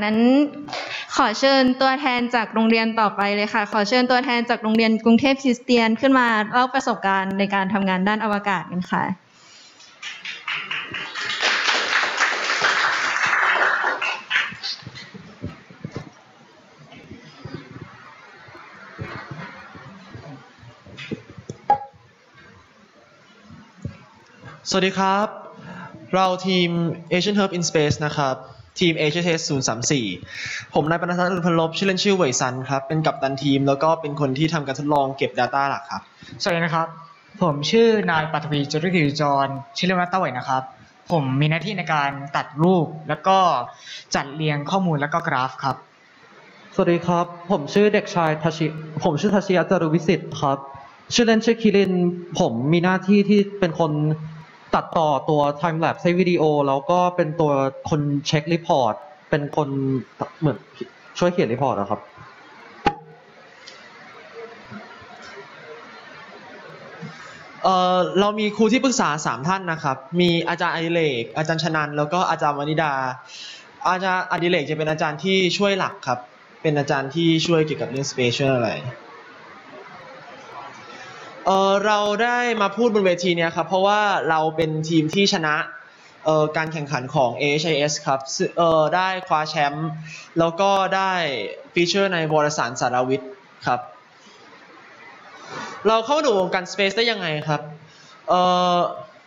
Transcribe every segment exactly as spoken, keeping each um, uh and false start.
นั้นขอเชิญตัวแทนจากโรงเรียนต่อไปเลยค่ะขอเชิญตัวแทนจากโรงเรียนกรุงเทพคริสเตียนขึ้นมาเล่าประสบการณ์ในการทำงานด้านอวกาศกันค่ะสวัสดีครับเราทีม Asian Hub in Space นะครับทีม Asia Test ศูนย์สามสี่ผมนายปณทัศน์ อุพลบชื่อเล่นชื่อเหวยซันครับเป็นกัปตันทีมแล้วก็เป็นคนที่ทำการทดลองเก็บ Data หลักครับสวัสดีนะครับผมชื่อนายปัทวีจรุกิจจรชื่อเล่นว่าต้าเหวยนะครับผมมีหน้าที่ในการตัดรูปแล้วก็จัดเรียงข้อมูลแล้วก็กราฟครับสวัสดีครับผมชื่อเด็กชายทัชิผมชื่อทัชยะจารุวิสิทธิ์ครับชื่อเล่นชื่อคิรินผมมีหน้าที่ที่เป็นคนตัดต่อตัว time lapse ให้วิดีโอแล้วก็เป็นตัวคนเช็ครีพอร์ตเป็นคนเหมือนช่วยเขียนรีพอร์ตนะครับเอ่อเรามีครูที่ปรึกษาสามท่านนะครับมีอาจารย์อดิเรกอาจารย์ชนันแล้วก็อาจารย์วนิดาอาจารย์อดิเรกจะเป็นอาจารย์ที่ช่วยหลักครับเป็นอาจารย์ที่ช่วยเกี่ยวกับเรื่อง spatial อะไรเออเราได้มาพูดบนเวทีเนี้ยครับเพราะว่าเราเป็นทีมที่ชนะเอ่อการแข่งขันของ เอ เอช ไอ เอส ครับเอ่อได้คว้าแชมป์แล้วก็ได้ฟีเจอร์ในวารสารสารวิทย์ครับเราเข้าสู่วงการ Space ได้ยังไงครับเอ่อ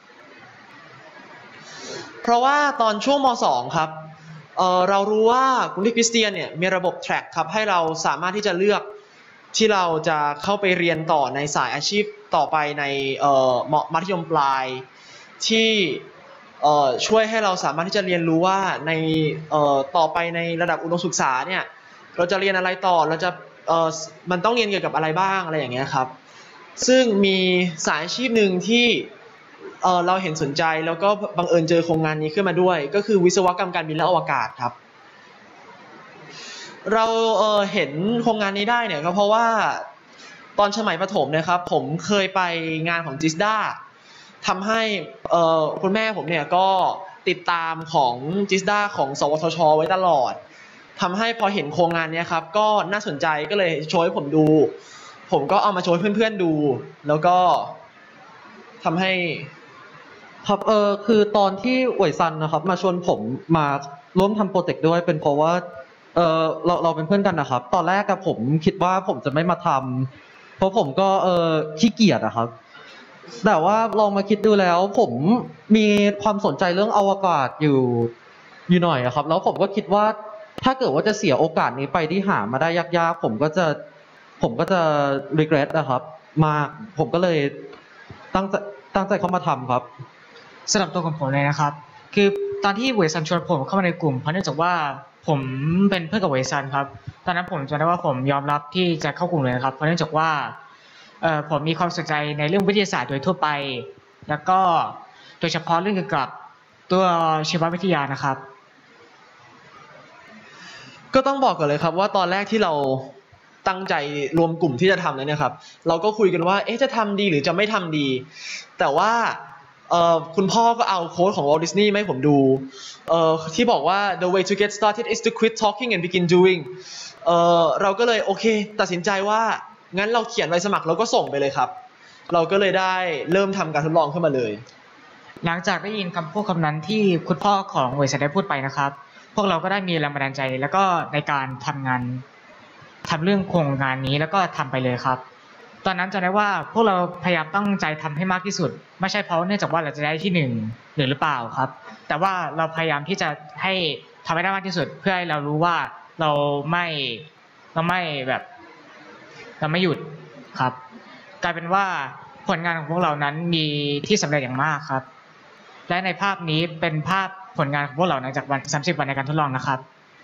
เพราะว่าตอนช่วงม.สอง ครับเอ่อเรารู้ว่ากรุงเทพคริสเตียนเนี่ยมีระบบ track ครับให้เราสามารถที่จะเลือกที่เราจะเข้าไปเรียนต่อในสายอาชีพต่อไปในเอ่อมัธยมปลายที่เอ่อช่วยให้เราสามารถที่จะเรียนรู้ว่าในเอ่อต่อไปในระดับอุดมศึกษาเนี่ยเราจะเรียนอะไรต่อเราจะเอ่อมันต้องเรียนเกี่ยวกับอะไรบ้างอะไรอย่างเงี้ยครับซึ่งมีสายอาชีพหนึ่งที่เอ่อเราเห็นสนใจแล้วก็บังเอิญเจอโครงงานนี้ขึ้นมาด้วยก็คือวิศวกรรมการบินและอวกาศครับเราเอ่อเห็นโครงงานนี้ได้เนี่ยก็เพราะว่าตอนสมัยประถมนะครับผมเคยไปงานของจิสดาทำให้เอ่อคุณแม่ผมเนี่ยก็ติดตามของจิสดาของสวทช.ไว้ตลอดทำให้พอเห็นโครงงานนี้ครับก็น่าสนใจก็เลยโชว์ให้ผมดูผมก็เอามาโชว์ให้เพื่อนๆดูแล้วก็ทำให้ครับเออคือตอนที่เหวยซันนะครับมาชวนผมมาร่วมทำโปรเจกต์ด้วยเป็นเพราะว่าเออเราเราเป็นเพื่อนกันนะครับตอนแรกกับผมคิดว่าผมจะไม่มาทำเพราะผมก็เออขี้เกียจอะครับแต่ว่าลองมาคิดดูแล้วผมมีความสนใจเรื่องอวกาศอยู่อยู่หน่อยนะครับแล้วผมก็คิดว่าถ้าเกิดว่าจะเสียโอกาสนี้ไปที่หามาได้ยากๆผมก็จะผมก็จะ regret นะครับมากผมก็เลยตั้งใจตั้งใจเข้ามาทำครับสำหรับตัวของผมเลยนะครับคือตอนที่เหวยซันชวนผมเข้ามาในกลุ่มเพราะเนื่องจากว่าผมเป็นเพื่อนกับเหวยซันครับตอนนั้นผมจำได้ว่าผมยอมรับที่จะเข้ากลุ่มเลยนะครับเพราะเนื่องจากว่าเอ่อผมมีความสนใจในเรื่องวิทยาศาสตร์โดยทั่วไปแล้วก็โดยเฉพาะเรื่องเกี่ยวกับตัวชีววิทยานะครับก็ต้องบอกก่อนเลยครับว่าตอนแรกที่เราตั้งใจรวมกลุ่มที่จะทำนั้นเนี่ยครับเราก็คุยกันว่าเอ๊ะจะทำดีหรือจะไม่ทำดีแต่ว่าเอ่อคุณพ่อก็เอาโค้ดของ Walt Disney มาให้ผมดูเอ่อที่บอกว่า the way to get started is to quit talking and begin doing เอ่อเราก็เลยโอเคตัดสินใจว่างั้นเราเขียนใบสมัครแล้วก็ส่งไปเลยครับเราก็เลยได้เริ่มทำการทดลองขึ้นมาเลยหลังจากได้ยินคำพูดคำนั้นที่คุณพ่อของเหวยซันได้พูดไปนะครับพวกเราก็ได้มีแรงบันดาลใจแล้วก็ในการทำงานทำเรื่องโครงงานนี้แล้วก็ทำไปเลยครับตอนนั้นจะได้ว่าพวกเราพยายามตั้งใจทำให้มากที่สุดไม่ใช่เพราะเนื่องจากว่าเราจะได้ที่หนึ่งหรือหรือเปล่าครับแต่ว่าเราพยายามที่จะให้ทำให้ได้มากที่สุดเพื่อให้เรารู้ว่าเราไม่เราไม่แบบเราไม่หยุดครับกลายเป็นว่าผลงานของพวกเรานั้นมีที่สำเร็จอย่างมากครับและในภาพนี้เป็นภาพผลงานของพวกเราหลังจากวันสามสิบวันในการทดลองนะครับ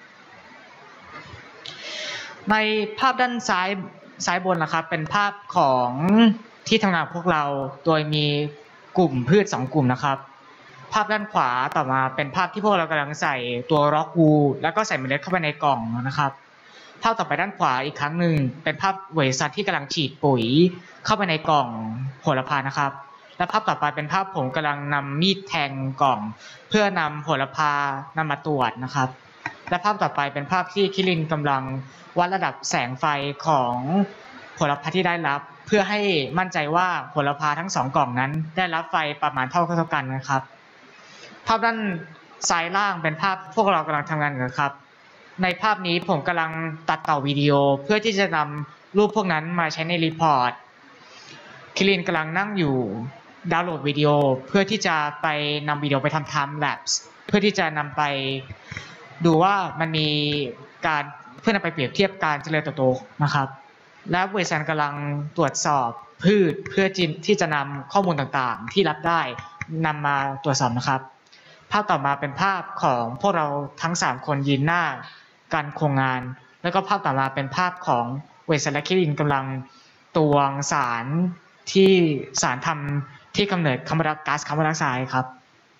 ในภาพด้านซ้ายซ้ายบนนะครับเป็นภาพของที่ทำงานของพวกเราโดยมีกลุ่มพืชสองกลุ่มนะครับภาพด้านขวาต่อมาเป็นภาพที่พวกเรากำลังใส่ตัวร็อกวูแล้วก็ใส่เมล็ดเข้าไปในกล่องนะครับภาพต่อไปด้านขวาอีกครั้งหนึ่งเป็นภาพเหวยซันที่กำลังฉีดปุ๋ยเข้าไปในกล่องโหระพานะครับและภาพต่อไปเป็นภาพผมกำลังนำมีดแทงกล่องเพื่อนำโหระพานำมาตรวจนะครับและภาพต่อไปเป็นภาพที่คิรินกำลังวัดระดับแสงไฟของโหระพาที่ได้รับเพื่อให้มั่นใจว่าโหระพาทั้งสองกล่องนั้นได้รับไฟประมาณเท่าเท่ากันนะครับภาพด้านซ้ายล่างเป็นภาพพวกเรากำลังทำงานกันครับในภาพนี้ผมกำลังตัดต่อวิดีโอเพื่อที่จะนำรูปพวกนั้นมาใช้ในรีพอร์ตคิรินกำลังนั่งอยู่ดาวน์โหลดวิดีโอเพื่อที่จะไปนำวิดีโอไปทำ time lapse เพื่อที่จะนำไปดูว่ามันมีการเพื่อนำไปเปรียบเทียบการเจริญเติบโตนะครับและเวซันกำลังตรวจสอบพืชเพื่อที่จะนำข้อมูลต่างๆที่รับได้นำมาตรวจสอบนะครับภาพต่อมาเป็นภาพของพวกเราทั้งสามคนยืนหน้าการโครงงานแล้วก็ภาพต่อมาเป็นภาพของเวซันและคิรินกำลังตวงสารที่สารทำที่กำเนิดคาร์บอนก๊าซคาร์บอนไดออกไซด์ครับ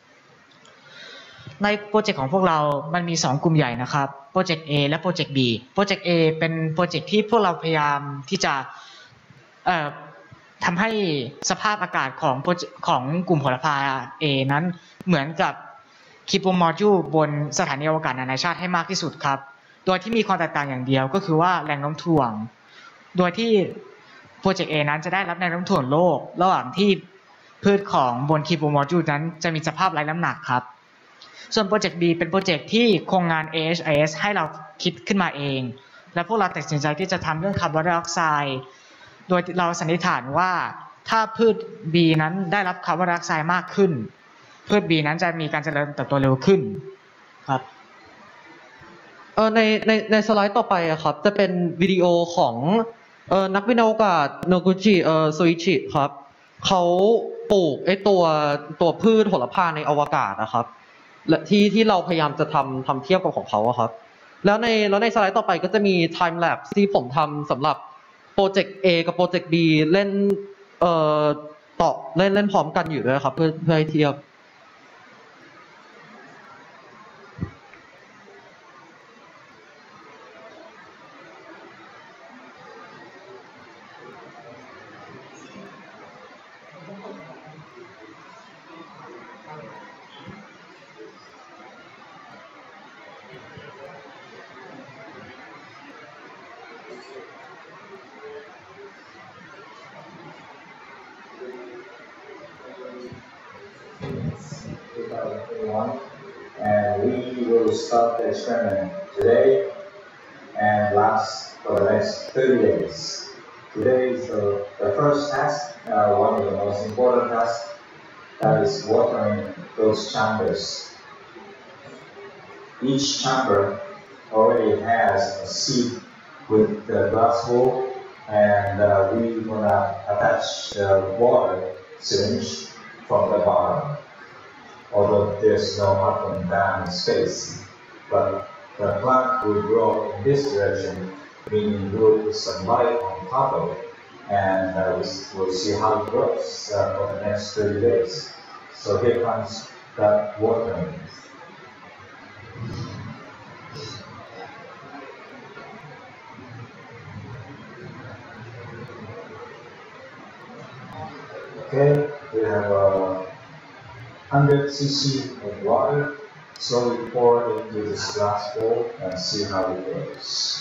ในโปรเจกต์ของพวกเรามันมีสองกลุ่มใหญ่นะครับโปรเจกต์ A และโปรเจกต์ B โปรเจกต์ A เป็นโปรเจกต์ที่พวกเราพยายามที่จะเอ่อทำให้สภาพอากาศของของกลุ่มโหระพา A นั้นเหมือนกับคีโปโมจูลบนสถานีอวกาศนานาชาติให้มากที่สุดครับโดยที่มีความแตกต่างอย่างเดียวก็คือว่าแรงโน้มถ่วงโดยที่โปรเจกต์ A นั้นจะได้รับแรงโน้มถ่วงโลกระหว่างที่พืชของบนคีโปโมจูลนั้นจะมีสภาพไร้น้ำหนักครับส่วนโปรเจกต์ B เป็นโปรเจกต์ที่โครงงาน เอ เอช ไอ เอส ให้เราคิดขึ้นมาเองและพวกเราตัดสินใจที่จะทำเรื่องคาร์บอนไดออกไซด์โดยเราสันนิษฐานว่าถ้าพืช B นั้นได้รับคาร์บอนไดออกไซด์มากขึ้นพืช B นั้นจะมีการเจริญเติบโตเร็วขึ้นครับเออในในในสไลด์ต่อไปอะครับจะเป็นวิดีโอของเออนักวิทยาศาสตร์โนกุจิเออโซอิชิครับเขาปลูกไอตัวตัวพืชโหระพาในอวกาศนะครับและที่ที่เราพยายามจะทำทำเทียบกับของเขาอะครับแล้วในแล้วในสไลด์ต่อไปก็จะมี time lapse ที่ผมทำสำหรับโปรเจกต์ A กับโปรเจกต์ B เล่นเอ่อต่อเล่นเล่นพร้อมกันอยู่ด้วยครับเพื่อเพื่อให้เทียบ And we will start the experiment today and last for the next thirty days. Today is the, the first task, uh, one of the most important tasks, that is watering those chambers. Each chamber already has a seat with the glass hole, and uh, we gonna attach the water syringe from the bottom. Although there's no up and down space, but the plant will grow in this direction, meaning we'll put some light on top of it, and uh, we'll see how it grows uh, for the next thirty days. So here comes that watering. Okay, we have a one hundred c c of water, slowly pour into this glass bowl and see how it goes.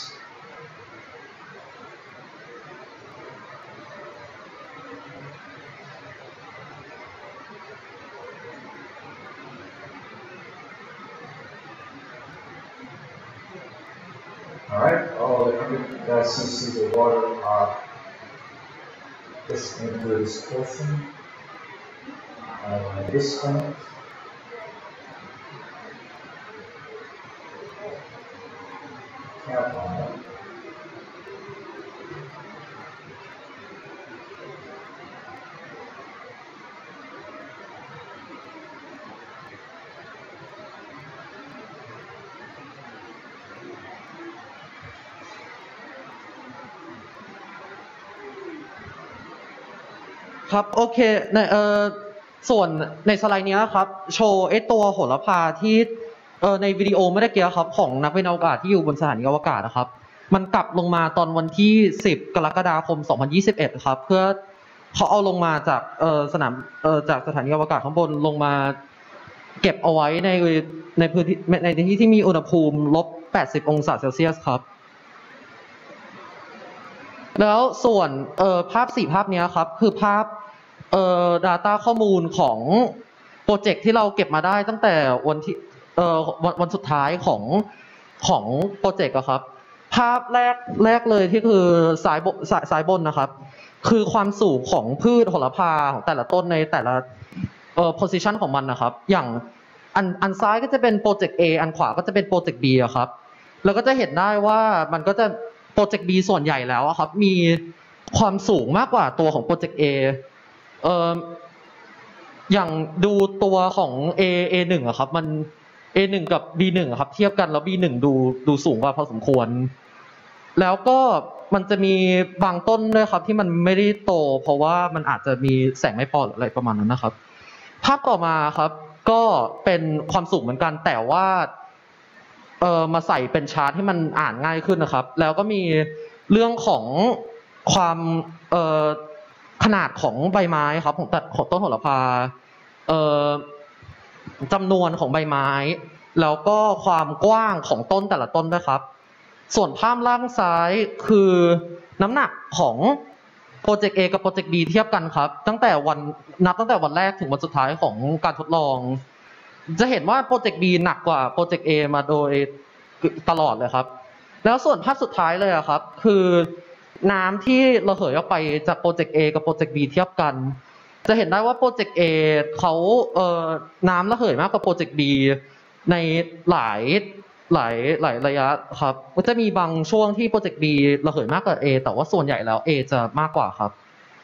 Alright, all the one hundred c c of water are pushed into this portion. And this point, cap on that. ครับโอเคในเอ่อส่วนในสไลด์นี้ครับโชว์ไอ้ตัวโหระพาที่เอ่อในวิดีโอเมื่อกี้ครับของนักวิทยาศาสตร์ที่อยู่บนสถานีอวกาศนะครับมันกลับลงมาตอนวันที่สิบกรกฎาคมสองพันยี่สิบเอ็ดครับเพื่อเขาเอาลงมาจากเอ่อสนามเอ่อจากสถานีอวกาศข้างบนลงมาเก็บเอาไว้ในในพื้นที่ในที่ที่มีอุณหภูมิลบแปดสิบองศาเซลเซียสครับแล้วส่วนเอ่อภาพสี่ภาพนี้ครับคือภาพเอ่อ data ข้อมูลของโปรเจกต์ที่เราเก็บมาได้ตั้งแต่วันที่เอ่อวันวันสุดท้ายของของโปรเจกต์อะครับภาพแรกแรกเลยที่คือสายบสายสายบนนะครับคือความสูงของพืชโหระพาของแต่ละต้นในแต่ละเอ่อ position ของมันนะครับอย่างอันอันซ้ายก็จะเป็นโปรเจกต์ A อันขวาก็จะเป็นโปรเจกต์ B อะครับแล้วก็จะเห็นได้ว่ามันก็จะโปรเจกต์ B ส่วนใหญ่แล้วอะครับมีความสูงมากกว่าตัวของโปรเจกต์ A เอ่ออย่างดูตัวของ A เอ หนึ่ง อะครับมัน เอ หนึ่ง กับ บี หนึ่ง อะครับเทียบกันแล้ว บี หนึ่ง ดูดูสูงกว่าพอสมควรแล้วก็มันจะมีบางต้นด้วยครับที่มันไม่ได้โตเพราะว่ามันอาจจะมีแสงไม่พอหรืออะไรประมาณนั้นนะครับภาพต่อมาครับก็เป็นความสูงเหมือนกันแต่ว่าเอ่อมาใส่เป็นชาร์ตให้มันอ่านง่ายขึ้นนะครับแล้วก็มีเรื่องของความเอ่อขนาดของใบไม้ครับของของต้นโหระพาเอ่อจำนวนของใบไม้แล้วก็ความกว้างของต้นแต่ละต้นด้วยครับส่วนภาพล่างซ้ายคือน้ำหนักของโปรเจกต์ A กับโปรเจกต์ B เทียบกันครับตั้งแต่วันนับตั้งแต่วันแรกถึงวันสุดท้ายของการทดลองจะเห็นว่าโปรเจกต์ B หนักกว่าโปรเจกต์ A มาโดยตลอดเลยครับแล้วส่วนภาพสุดท้ายเลยครับคือน้ำที่ระเหยออกไปจากโปรเจกต์ A กับโปรเจกต์ B เทียบกันจะเห็นได้ว่าโปรเจกต์ A เขาเอ่อน้ำระเหยมากกว่าโปรเจกต์ B ในหลายหลายหลายระยะครับก็จะมีบางช่วงที่โปรเจกต์ B ระเหยมากกว่า A แต่ว่าส่วนใหญ่แล้ว A จะมากกว่าครับ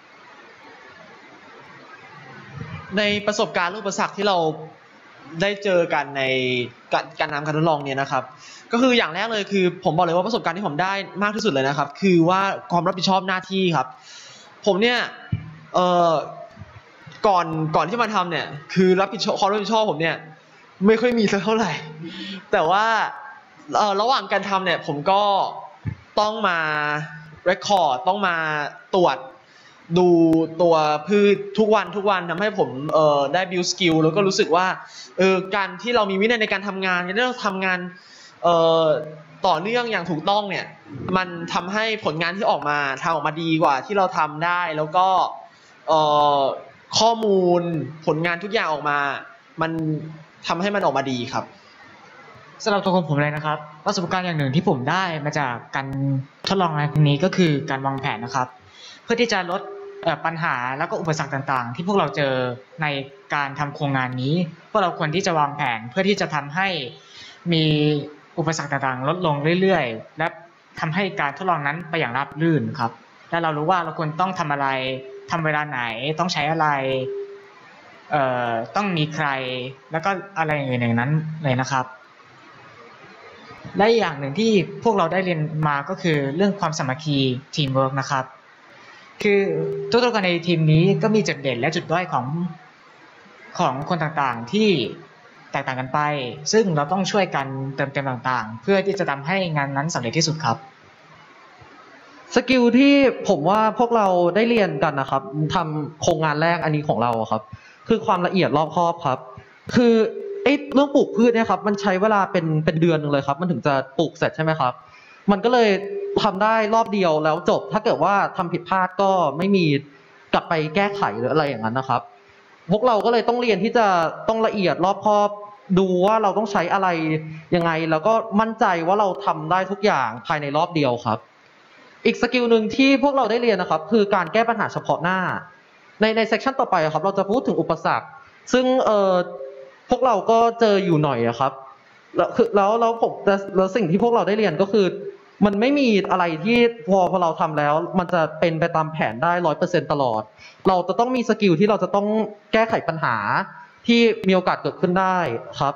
ในประสบการณ์อุปสรรคที่เราได้เจอกันในการการทำการทดลองเนี่ยนะครับก็คืออย่างแรกเลยคือผมบอกเลยว่าประสบการณ์ที่ผมได้มากที่สุดเลยนะครับคือว่าความรับผิดชอบหน้าที่ครับผมเนี่ยเอ่อก่อนก่อนที่มาทำเนี่ยคือรับผิดชอบความรับผิดชอบผมเนี่ยไม่ค่อยมีสักเท่าไหร่แต่ว่าเอ่อระหว่างการทำเนี่ยผมก็ต้องมาเรคคอร์ดต้องมาตรวจดูตัวพืชทุกวันทุกวันทำให้ผมเอ่อได้ build skill แล้วก็รู้สึกว่าเออการที่เรามีวินัยในการทำงานการที่เราทำงานเอ่อต่อเนื่องอย่างถูกต้องเนี่ยมันทำให้ผลงานที่ออกมาทำออกมาดีกว่าที่เราทำได้แล้วก็เอ่อข้อมูลผลงานทุกอย่างออกมามันทำให้มันออกมาดีครับสำหรับตัวของผมเลยนะครับประสบการณ์อย่างหนึ่งที่ผมได้มาจากการทดลองงานครั้งนี้ก็คือการวางแผนนะครับเพื่อที่จะลดปัญหาแล้วก็อุปสรรคต่างๆที่พวกเราเจอในการทำโครงงานนี้พวกเราควรที่จะวางแผนเพื่อที่จะทำให้มีอุปสรรคต่างๆลดลงเรื่อยๆและทำให้การทดลองนั้นไปอย่างราบรื่นครับและเรารู้ว่าเราควรต้องทำอะไรทำเวลาไหนต้องใช้อะไรเอ่อต้องมีใครแล้วก็อะไรอย่างอื่นอย่างนั้นเลยนะครับและอย่างหนึ่งที่พวกเราได้เรียนมาก็คือเรื่องความสามัคคีทีมเวิร์กนะครับคือทุกๆคนในทีมนี้ก็มีจุดเด่นและจุดด้อยของของคนต่างๆที่แตกต่างกันไปซึ่งเราต้องช่วยกันเติมเต็มต่างๆเพื่อที่จะทำให้งานนั้นสำเร็จที่สุดครับสกิลที่ผมว่าพวกเราได้เรียนกันนะครับทำโครงงานแรกอันนี้ของเราครับคือความละเอียดรอบคอบครับคือไอ้เรื่องปลูกพืชเนี่ยครับมันใช้เวลาเป็นเป็นเดือนนึงเลยครับมันถึงจะปลูกเสร็จใช่ไหมครับมันก็เลยทำได้รอบเดียวแล้วจบถ้าเกิดว่าทำผิดพลาดก็ไม่มีกลับไปแก้ไขหรืออะไรอย่างนั้นนะครับพวกเราก็เลยต้องเรียนที่จะต้องละเอียดรอบคอบดูว่าเราต้องใช้อะไรยังไงแล้วก็มั่นใจว่าเราทำได้ทุกอย่างภายในรอบเดียวครับอีกสกิลหนึ่งที่พวกเราได้เรียนนะครับคือการแก้ปัญหาเฉพาะหน้าในในเซสชันต่อไปครับเราจะพูดถึงอุปสรรคซึ่งเอ่อพวกเราก็เจออยู่หน่อยครับแล้วคือแล้วแล้วผมแล้วสิ่งที่พวกเราได้เรียนก็คือมันไม่มีอะไรที่พอพอเราทำแล้วมันจะเป็นไปตามแผนได้ร้อยเปอร์เซ็นต์ตลอดเราจะต้องมีสกิลที่เราจะต้องแก้ไขปัญหาที่มีโอกาสเกิดขึ้นได้ครับ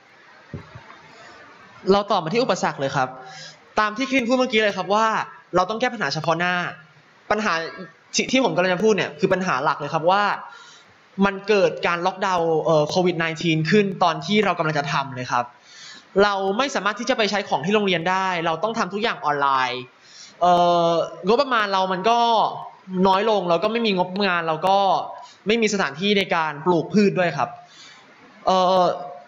เราต่อมาที่อุปสรรคเลยครับตามที่คลินพูดเมื่อกี้เลยครับว่าเราต้องแก้ปัญหาเฉพาะหน้าปัญหาที่ผมกำลังจะพูดเนี่ยคือปัญหาหลักเลยครับว่ามันเกิดการล็อกดาวน์เอ่อโควิด สิบเก้า ขึ้นตอนที่เรากำลังจะทำเลยครับเราไม่สามารถที่จะไปใช้ของที่โรงเรียนได้เราต้องทำทุกอย่างออนไลน์เอ่องบประมาณเรามันก็น้อยลงแล้วก็ไม่มีงบงานเราก็ไม่มีสถานที่ในการปลูกพืชด้วยครับเอ่อ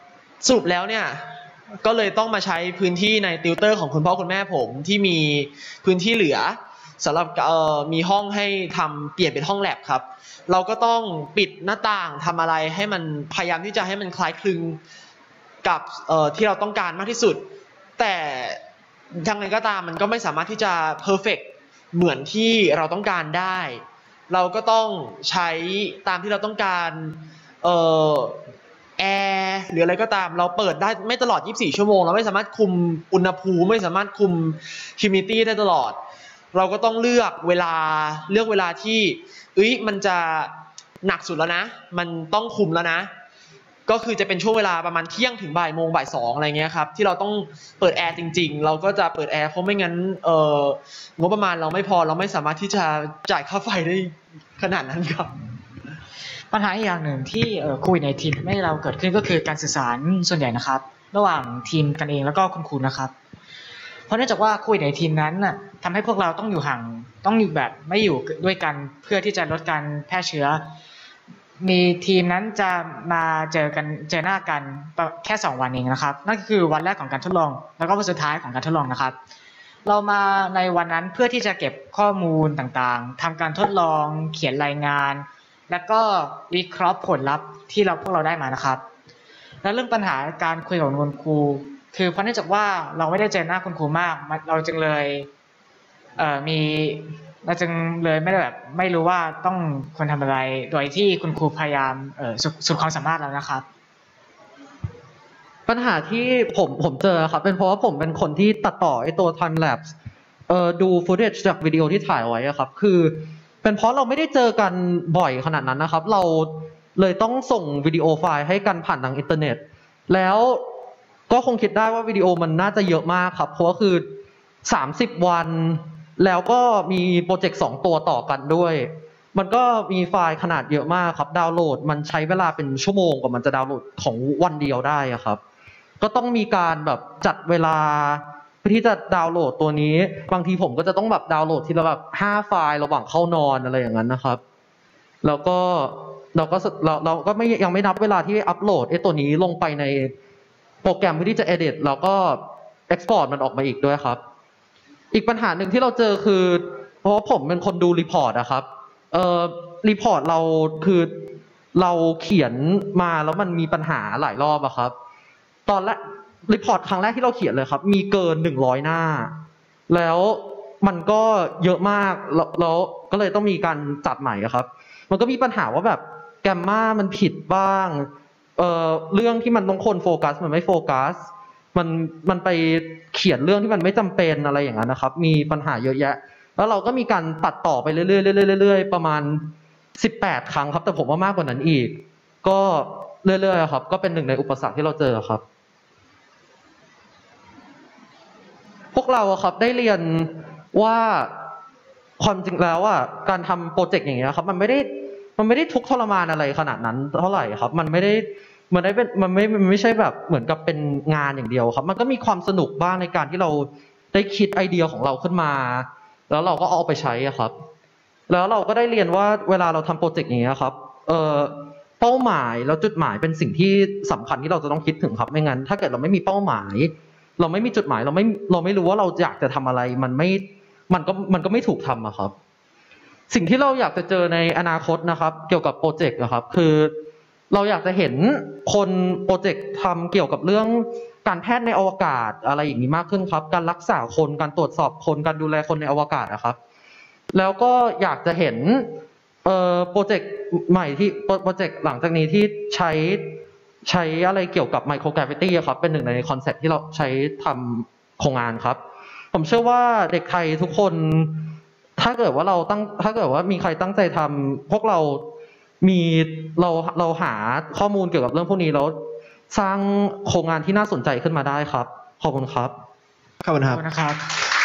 สรุปแล้วเนี่ยก็เลยต้องมาใช้พื้นที่ในติวเตอร์ของคุณพ่อคุณแม่ผมที่มีพื้นที่เหลือสำหรับเอ่อมีห้องให้ทำเปลี่ยนเป็นห้องแลบครับเราก็ต้องปิดหน้าต่างทำอะไรให้มันพยายามที่จะให้มันคล้ายคลึงกับเอ่อที่เราต้องการมากที่สุดแต่ยังไงก็ตามมันก็ไม่สามารถที่จะเพอร์เฟกต์เหมือนที่เราต้องการได้เราก็ต้องใช้ตามที่เราต้องการเอ่อแอร์หรืออะไรก็ตามเราเปิดได้ไม่ตลอดยี่สิบสี่ชั่วโมงเราไม่สามารถคุมอุณหภูมิไม่สามารถคุม humidity ได้ตลอดเราก็ต้องเลือกเวลาเลือกเวลาที่เอ้ยมันจะหนักสุดแล้วนะมันต้องคุมแล้วนะก็คือจะเป็นช่วงเวลาประมาณเที่ยงถึงบ่ายโมงบ่ายสองอะไรเงี้ยครับที่เราต้องเปิดแอร์จริงๆเราก็จะเปิดแอร์เพราะไม่งั้นเอ่องบประมาณเราไม่พอเราไม่สามารถที่จะจ่ายค่าไฟได้ขนาดนั้นครับปัญหาอีกอย่างหนึ่งที่โควิด สิบเก้า ทำให้เราเกิดขึ้นก็คือการสื่อสารส่วนใหญ่นะครับระหว่างทีมกันเองแล้วก็คุณครูนะครับเพราะเนื่องจากว่าโควิด สิบเก้า นั้นน่ะทำให้พวกเราต้องอยู่ห่างต้องอยู่แบบไม่อยู่ด้วยกันเพื่อที่จะลดการแพร่เชื้อมีทีมนั้นจะมาเจอกันเจอหน้ากันแค่สองวันเองนะครับนั่นก็คือวันแรกของการทดลองแล้วก็วันสุดท้ายของการทดลองนะครับเรามาในวันนั้นเพื่อที่จะเก็บข้อมูลต่างๆทำการทดลองเขียนรายงานแล้วก็วิเคราะห์ผลลัพธ์ที่เราพวกเราได้มานะครับและเรื่องปัญหาการคุยกับคุณครูคือเพราะเนื่องจากว่าเราไม่ได้เจอหน้าคุณครูมากเราจึงเลยเอ่อมีเราจึงเลยไม่ได้แบบไม่รู้ว่าต้องควรทำอะไรโดยที่คุณครูพยายามเอ่อสุดสุดความสามารถแล้วนะครับปัญหาที่ผมผมเจอครับเป็นเพราะว่าผมเป็นคนที่ตัดต่อไอ้ตัว time lapse เอ่อดู footage จากวิดีโอที่ถ่ายไว้อะครับคือเป็นเพราะเราไม่ได้เจอกันบ่อยขนาดนั้นนะครับเราเลยต้องส่งวิดีโอไฟล์ให้กันผ่านทางอินเทอร์เน็ตแล้วก็คงคิดได้ว่าวิดีโอมันน่าจะเยอะมากครับเพราะว่าคือสามสิบวันแล้วก็มีโปรเจกต์สองตัวต่อกันด้วยมันก็มีไฟล์ขนาดเยอะมากครับดาวน์โหลดมันใช้เวลาเป็นชั่วโมงกว่ามันจะดาวน์โหลดของวันเดียวได้อะครับก็ต้องมีการแบบจัดเวลาเพื่อที่จะดาวน์โหลดตัวนี้บางทีผมก็จะต้องแบบดาวน์โหลดทีละแบบห้าไฟล์ระหว่างเข้านอนอะไรอย่างนั้นนะครับแล้วก็เราก็เราเราก็ไม่ยังไม่นับเวลาที่อัปโหลดไอ้ตัวนี้ลงไปในโปรแกรมเพื่อที่จะ edit แล้วก็ export มันออกมาอีกด้วยครับอีกปัญหาหนึ่งที่เราเจอคือเพราะว่าผมเป็นคนดูรีพอร์ตนะครับเอ่อรีพอร์ตเราคือเราเขียนมาแล้วมันมีปัญหาหลายรอบอะครับตอนแรกรีพอร์ตครั้งแรกที่เราเขียนเลยครับมีเกินหนึ่งร้อยหน้าแล้วมันก็เยอะมากแล้วก็เลยต้องมีการจัดใหม่ครับมันก็มีปัญหาว่าแบบแกมมามันผิดบ้างเอ่อเรื่องที่มันต้องคนโฟกัสมันไม่โฟกัสมันมันไปเขียนเรื่องที่มันไม่จำเป็นอะไรอย่างนั้นนะครับมีปัญหาเยอะแยะแล้วเราก็มีการตัดต่อไปเรื่อยๆเรื่อยๆเรื่อยๆประมาณสิบแปดครั้งครับแต่ผมว่ามากกว่านั้นอีกก็เรื่อยๆครับก็เป็นหนึ่งในอุปสรรคที่เราเจอครับพวกเราครับได้เรียนว่าความจริงแล้วอ่ะการทำโปรเจกต์อย่างเงี้ยครับมันไม่ได้มันไม่ได้ทุกข์ทรมานอะไรขนาดนั้นเท่าไหร่ครับมันไม่ได้มันได้เป็นมันไม่มันไม่ใช่แบบเหมือนกับเป็นงานอย่างเดียวครับมันก็มีความสนุกบ้างในการที่เราได้คิดไอเดียของเราขึ้นมาแล้วเราก็เอาไปใช้อะครับแล้วเราก็ได้เรียนว่าเวลาเราทำโปรเจกต์อย่างเงี้ยครับเอ่อเป้าหมายแล้วจุดหมายเป็นสิ่งที่สำคัญที่เราจะต้องคิดถึงครับไม่งั้นถ้าเกิดเราไม่มีเป้าหมายเราไม่มีจุดหมายเราไม่เราไม่รู้ว่าเราอยากจะทำอะไรมันไม่มันก็มันก็ไม่ถูกทำอะครับสิ่งที่เราอยากจะเจอในอนาคตนะครับเกี่ยวกับโปรเจกต์นะครับคือเราอยากจะเห็นคนโปรเจกต์ทำเกี่ยวกับเรื่องการแพทย์ในอวกาศอะไรอย่างนี้มากขึ้นครับการรักษาคนการตรวจสอบคนการดูแลคนในอวกาศนะครับแล้วก็อยากจะเห็นเอ่อโปรเจกต์ใหม่ที่โปรเจกต์หลังจากนี้ที่ใช้ใช้อะไรเกี่ยวกับไมโครแกรวิตี้ครับเป็นหนึ่งในคอนเซ็ปต์ที่เราใช้ทำโครงงานครับผมเชื่อว่าเด็กไทยทุกคนถ้าเกิดว่าเราตั้งถ้าเกิดว่ามีใครตั้งใจทำพวกเรามีเราเราหาข้อมูลเกี่ยวกับเรื่องพวกนี้แล้วสร้างโครงงานที่น่าสนใจขึ้นมาได้ครับขอบคุณครับขอบคุณครับนะครับ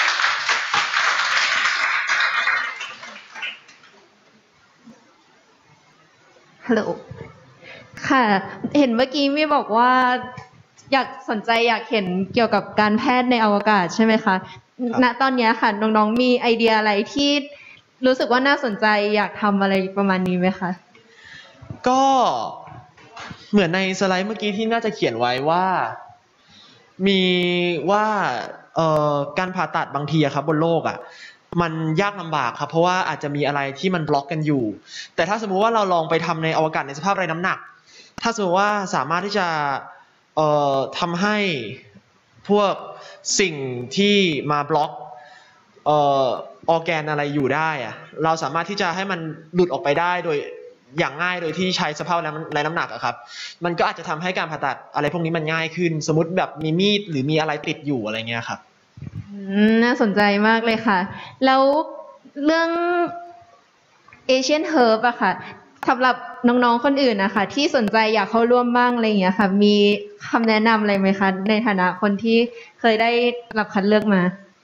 ฮัลโหลค่ะเห็นเมื่อกี้มีบอกว่าอยากสนใจอยากเห็นเกี่ยวกับการแพทย์ในอวกาศใช่ไหมคะณตอนนี้ค่ะน้องๆมีไอเดียอะไรที่รู้สึกว่าน่าสนใจอยากทำอะไรประมาณนี้ไหมคะก็เหมือนในสไลด์เมื่อกี้ที่น่าจะเขียนไว้ว่ามีว่าเอ่อการผ่าตัดบางทีอะครับบนโลกอะมันยากลำบากครับเพราะว่าอาจจะมีอะไรที่มันบล็อกกันอยู่แต่ถ้าสมมุติว่าเราลองไปทำในอวกาศในสภาพไร้น้ำหนักถ้าสมมติว่าสามารถที่จะเอ่อทำให้พวกสิ่งที่มาบล็อกเอ่อออร์แกนอะไรอยู่ได้อะเราสามารถที่จะให้มันหลุดออกไปได้โดยอย่างง่ายโดยที่ใช้สภาพไร้น้ำหนักอะครับมันก็อาจจะทำให้การผ่าตัดอะไรพวกนี้มันง่ายขึ้นสมมติแบบมีมีดหรือมีอะไรติดอยู่อะไรเงี้ยครับอืมน่าสนใจมากเลยค่ะ แล้วเรื่อง Asian Herb อะค่ะสำหรับน้องๆคนอื่นนะคะที่สนใจอยากเข้าร่วมบ้างอะไรอย่างเงี้ยค่ะมีคำแนะนำอะไรไหมคะในฐานะคนที่เคยได้รับคัดเลือกมา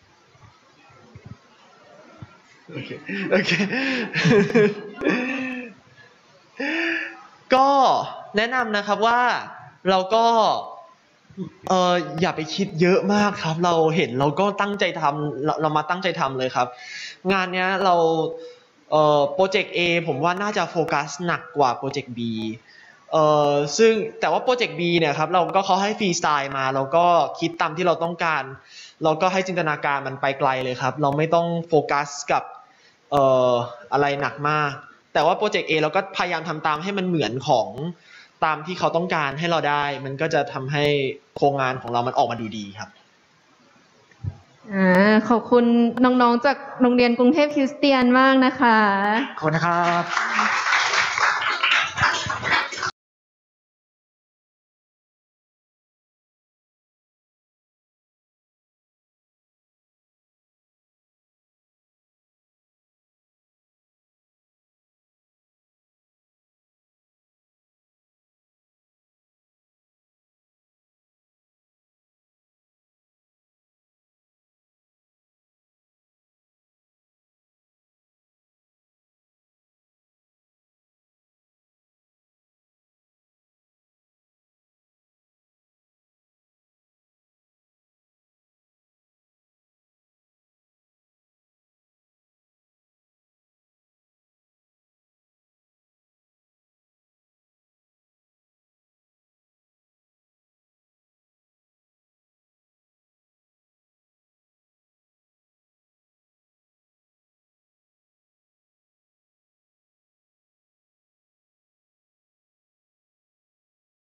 โอเคโอเค ก็แนะนำนะครับว่าเราก็เอออย่าไปคิดเยอะมากครับเราเห็นเราก็ตั้งใจทำเราเรามาตั้งใจทำเลยครับงานเนี้ยเราเอ่อโปรเจกต์ A ผมว่าน่าจะโฟกัสหนักกว่าโปรเจกต์ B เอ่อซึ่งแต่ว่าโปรเจกต์ B เนี่ยครับเราก็เขาให้ฟรีสไตล์มาเราก็คิดตามที่เราต้องการเราก็ให้จินตนาการมันไปไกลเลยครับเราไม่ต้องโฟกัสกับเอ่ออะไรหนักมากแต่ว่าโปรเจกต์ A เราก็พยายามทำตามให้มันเหมือนของตามที่เขาต้องการให้เราได้มันก็จะทำให้โครงงานของเรามันออกมาดูดีครับอ่าขอบคุณน้องๆจากโรงเรียนกรุงเทพคริสเตียนมากนะคะขอบคุณนะครับ